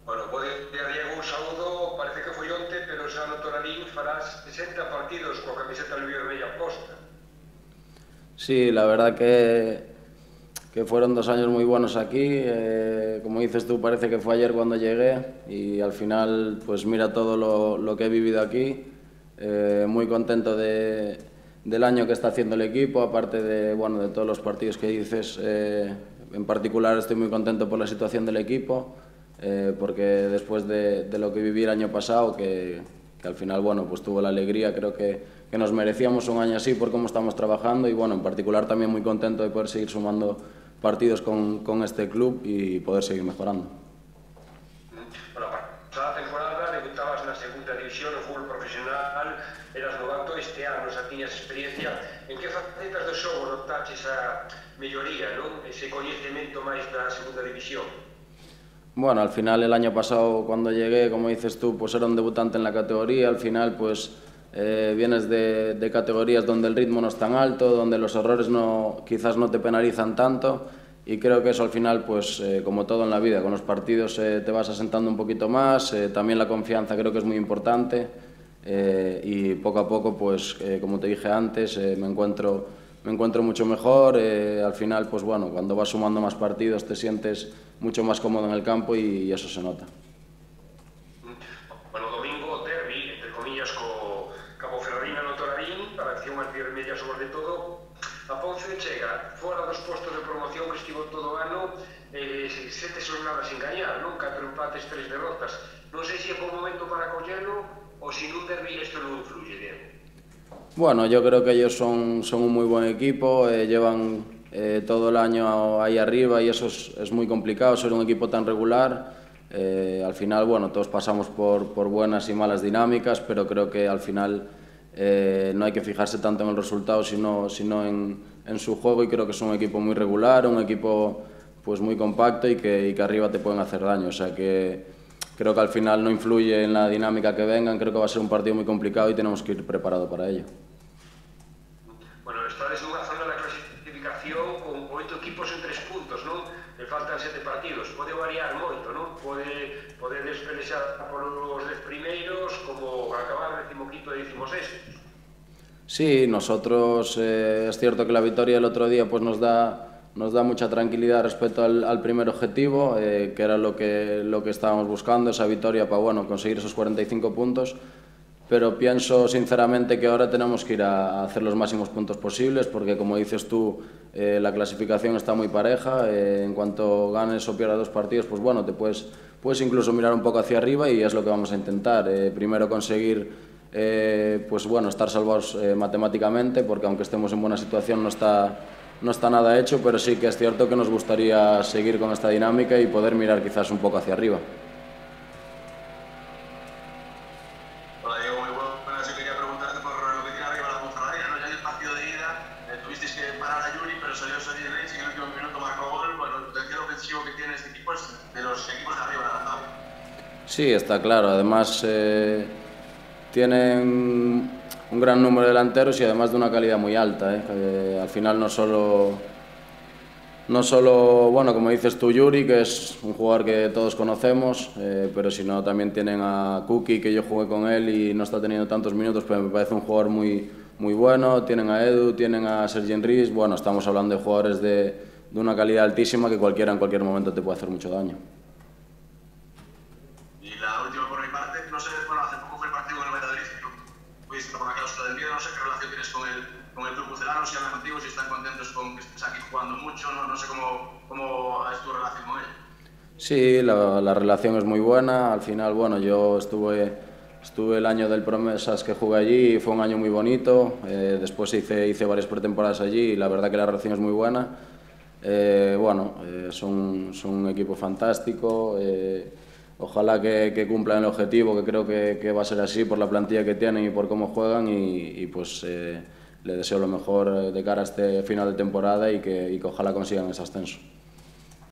Bueno, pode Diego un saúdo, parece que foi onte, pero xa no Toralín farás 60 partidos coa camiseta albirrella posta. Sí, la verdad que fueron 2 años muy buenos aquí. Como dices tú, parece que fue ayer cuando llegué y al final, pues mira todo lo que he vivido aquí. Muy contento del año que está haciendo el equipo, aparte de, bueno, de todos los partidos que dices. En particular estoy muy contento por la situación del equipo, porque después de lo que viví el año pasado, que al final, bueno, pues tuvo la alegría, creo que nos merecíamos un año así por cómo estamos trabajando y, bueno, en particular también muy contento de poder seguir sumando partidos con este club y poder seguir mejorando. Bueno, pasada temporada debutabas na segunda división no fútbol profesional, eras novato, este ano xa tiñas experiencia. En que facetas do xogo notaches a melloría, non? Ese coñecemento máis da segunda división? Bueno, al final el año pasado cuando llegué, como dices tú, pues era un debutante en la categoría. Al final, pues vienes de categorías donde el ritmo no es tan alto, donde los errores quizás no te penalizan tanto, y creo que eso al final, pues como todo en la vida, con los partidos te vas asentando un poquito más. También la confianza creo que es muy importante, y poco a poco, pues como te dije antes, me encuentro mucho mejor. Al final, pues bueno, cuando vas sumando más partidos te sientes mucho más cómodo en el campo y eso se nota. Bueno, domingo, derbi, entre comillas, Cabo Ferrarina no Toralín, para a acción albirremella sobre todo. A Ponce chega fora dos postos de promoción que estivo todo o ano, 7 jornadas sin gañar, non? 4 empates, 3 derrotas. Non sei se é bom momento para collelo ou se nun derbi isto non influye, Diego. Bueno, yo creo que ellos son un muy buen equipo. Llevan todo el año ahí arriba y eso es muy complicado, ser un equipo tan regular. Al final, bueno, todos pasamos por buenas y malas dinámicas, pero creo que al final no hay que fijarse tanto en el resultado, sino en su juego, y creo que es un equipo muy regular, un equipo pues muy compacto y que arriba te pueden hacer daño. O sea que creo que al final no influye en la dinámica que vengan. Creo que va a ser un partido muy complicado y tenemos que ir preparados para ello. Bueno, estades nunha zona da clasificación con 8 equipos en 3 puntos, non? Le faltan 7 partidos. Pode variar moito, non? Pode despelexar polos 10 primeiros como acabar 15º e 16º. Sí, nosotros es cierto que la victoria del otro día pues nos da mucha tranquilidad respecto al primer objetivo, que era lo que estábamos buscando, esa victoria para, bueno, conseguir esos 45 puntos. Pero pienso sinceramente que ahora tenemos que ir a hacer los máximos puntos posibles, porque como dices tú, la clasificación está muy pareja. En cuanto ganes o pierdas 2 partidos, pues bueno, te puedes incluso mirar un poco hacia arriba, y es lo que vamos a intentar. Primero conseguir pues bueno, estar salvados matemáticamente, porque aunque estemos en buena situación no está nada hecho, pero sí que es cierto que nos gustaría seguir con esta dinámica y poder mirar quizás un poco hacia arriba. Hola Diego, muy buenas. Yo quería preguntarte por lo que tiene arriba la Ponferradina, ¿no? Ya en el partido de ida tuvisteis que parar a Yuri, pero salió Sergi Reis y en el último minuto marcó gol. Bueno, el potencial ofensivo que tiene este equipo es de los equipos de arriba de la tabla. Sí, está claro. Además, tienen un gran número de delanteros y además de una calidad muy alta. Al final no solo, bueno, como dices tú, Yuri, que es un jugador que todos conocemos, pero sino también tienen a Kuki, que yo jugué con él y no está teniendo tantos minutos, pero me parece un jugador muy bueno. Tienen a Edu, tienen a Sergi Enric. Bueno, estamos hablando de jugadores de una calidad altísima que cualquiera en cualquier momento te puede hacer mucho daño. Y la última por mi parte, no sé, bueno, hace poco fue el partido con el Valladolid, pudiste por la cláusula del miedo, no sé qué relación tienes con el club pucelano, si hablan contigo, si están contentos con que estés aquí jugando mucho, no sé cómo es tu relación con ellos. Sí, la relación es muy buena. Al final, bueno, yo estuve el año del Promesas que jugué allí y fue un año muy bonito. Después hice varias pretemporadas allí y la verdad que la relación es muy buena. Bueno, son un equipo fantástico. Ojalá que cumplan el objetivo, que creo que va a ser así por la plantilla que tienen y por cómo juegan, y pues le deseo lo mejor de cara a este final de temporada y que ojalá consigan ese ascenso.